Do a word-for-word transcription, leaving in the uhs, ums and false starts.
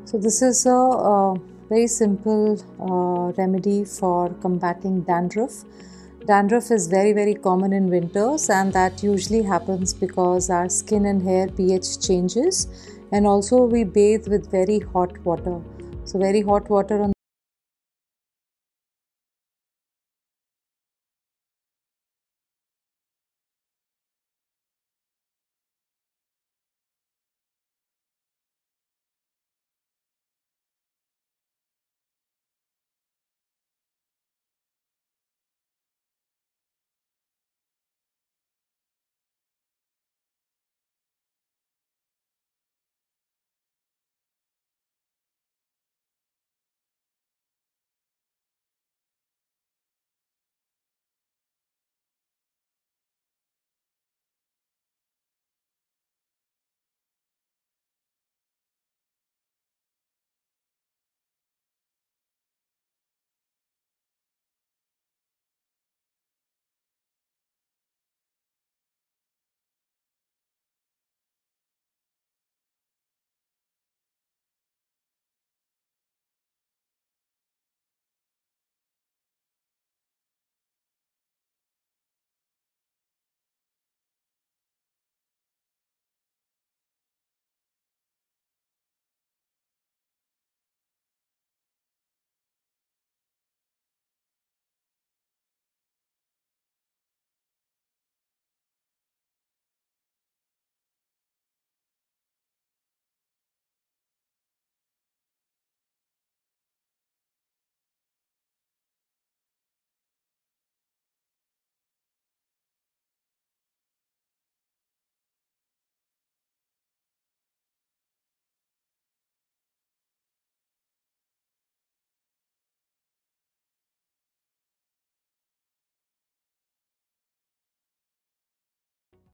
So this is a, uh very simple uh, remedy for combating dandruff. Dandruff is very very common in winters, and that usually happens because our skin and hair pH changes, and also we bathe with very hot water. So very hot water on